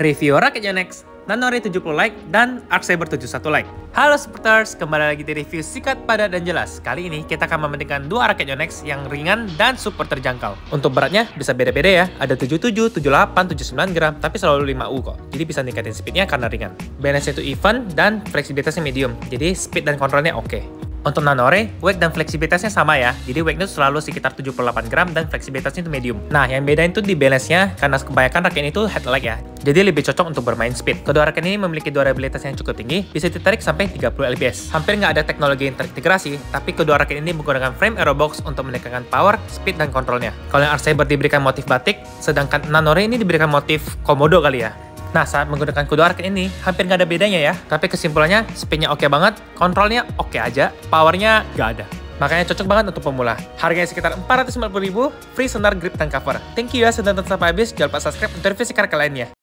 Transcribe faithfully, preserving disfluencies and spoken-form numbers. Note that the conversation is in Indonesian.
review Rocket Yonex, Nanore tujuh puluh like, dan Arc Saber tujuh puluh satu like. Halo supporters, kembali lagi di review singkat, padat, dan jelas. Kali ini kita akan membandingkan dua Rocket Yonex yang ringan dan super terjangkau. Untuk beratnya bisa beda-beda ya, ada tujuh puluh tujuh, tujuh puluh delapan, tujuh puluh sembilan gram, tapi selalu lima U kok. Jadi bisa ningkatin speednya karena ringan. Balance itu even dan fleksibilitasnya medium, jadi speed dan kontrolnya oke. Untuk Nanore, weight dan fleksibilitasnya sama ya. Jadi weightnya selalu sekitar tujuh puluh delapan gram dan fleksibilitasnya itu medium. Nah, yang bedain tuh di balance-nya karena kebanyakan raket ini tuh head leg ya. Jadi lebih cocok untuk bermain speed. Kedua raket ini memiliki durabilitas yang cukup tinggi, bisa ditarik sampai tiga puluh L B S. Hampir nggak ada teknologi yang terintegrasi, tapi kedua raket ini menggunakan frame aerobox untuk meningkatkan power, speed, dan kontrolnya. Kalau yang Arc Saber diberikan motif batik, sedangkan Nanore ini diberikan motif komodo kali ya. Nah, saat menggunakan kedua raket ini, hampir nggak ada bedanya ya. Tapi kesimpulannya, speednya oke banget, kontrolnya oke aja, powernya nggak ada. Makanya cocok banget untuk pemula. Harganya sekitar empat ratus lima puluh ribu, free sonar grip dan cover. Thank you ya sudah nonton sampai habis. Jangan lupa subscribe untuk review sekarang lainnya.